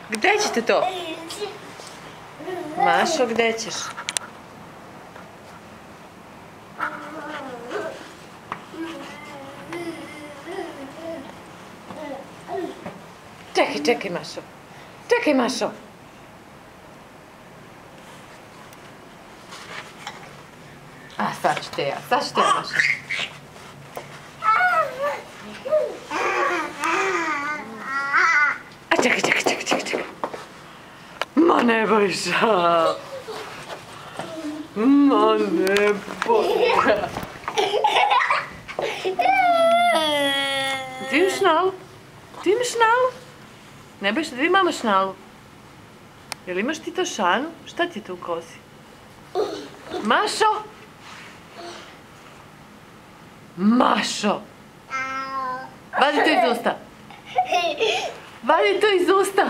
Gde ćete to? Mašo, gde ćeš? Čekaj, čekaj, Mašo. Čekaj, Mašo. A, sad ću te ja, Mašo. A, čekaj. Ma ne Bojša. Ma ne Bojša. Ti imaš šnalu? Ti imaš šnalu? Ne Bojša, da imamo šnalu. Jel imaš ti to šanu? Šta ti je to u kosi? Mašo? Mašo! Vadi to iz usta. Vadi to iz usta.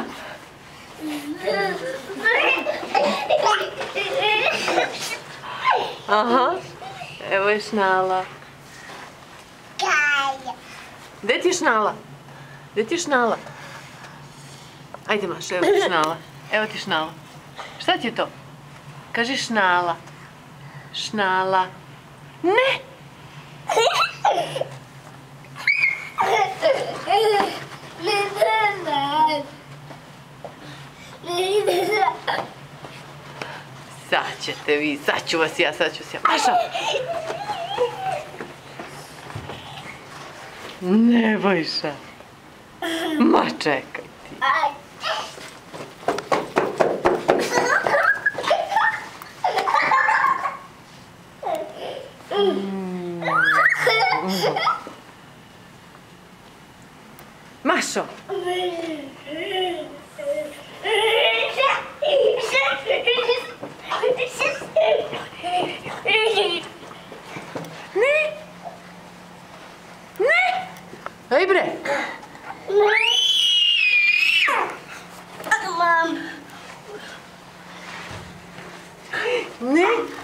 Aha, evo je šnala. Gde ti je šnala? Gde ti je šnala? Ajde Mašo, evo ti šnala. Evo ti šnala. Šta ti je to? Kaži šnala. Šnala. Ne! Sad ćete vi, sad ću vas ja. Maša! Ne Bojša. Ma čekaj ti. Mašo! Ne! Ej bre! Ne!